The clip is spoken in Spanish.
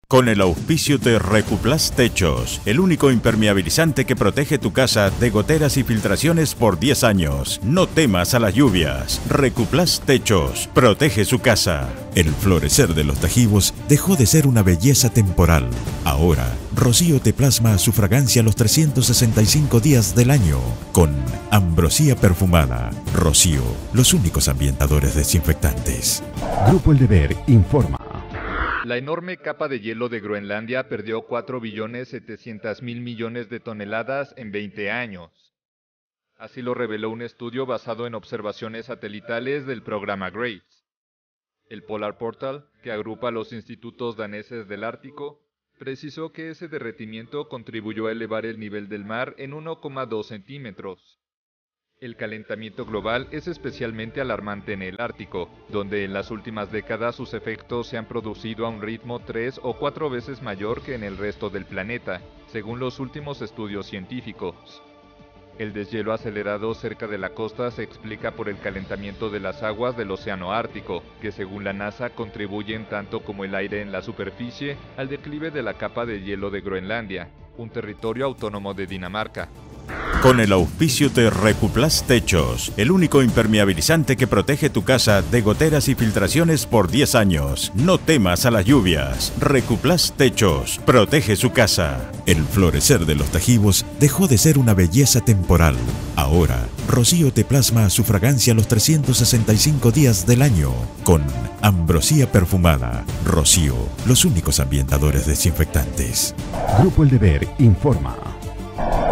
Con el auspicio de Recuplast Techos, el único impermeabilizante que protege tu casa de goteras y filtraciones por 10 años. No temas a las lluvias. Recuplast Techos protege su casa. El florecer de los tajivos dejó de ser una belleza temporal. Ahora, Rocío te plasma su fragancia los 365 días del año. Con ambrosía perfumada. Rocío, los únicos ambientadores desinfectantes. Grupo El Deber informa. La enorme capa de hielo de Groenlandia perdió 4.700.000 millones de toneladas en 20 años. Así lo reveló un estudio basado en observaciones satelitales del programa GRACE. El Polar Portal, que agrupa a los institutos daneses del Ártico, precisó que ese derretimiento contribuyó a elevar el nivel del mar en 1,2 centímetros. El calentamiento global es especialmente alarmante en el Ártico, donde en las últimas décadas sus efectos se han producido a un ritmo 3 o 4 veces mayor que en el resto del planeta, según los últimos estudios científicos. El deshielo acelerado cerca de la costa se explica por el calentamiento de las aguas del Océano Ártico, que según la NASA contribuyen tanto como el aire en la superficie al declive de la capa de hielo de Groenlandia, un territorio autónomo de Dinamarca. Con el auspicio de Recuplast Techos, el único impermeabilizante que protege tu casa de goteras y filtraciones por 10 años. No temas a las lluvias. Recuplast Techos protege su casa. El florecer de los tajivos dejó de ser una belleza temporal. Ahora, Rocío te plasma su fragancia los 365 días del año. Con ambrosía perfumada. Rocío, los únicos ambientadores desinfectantes. Grupo El Deber informa.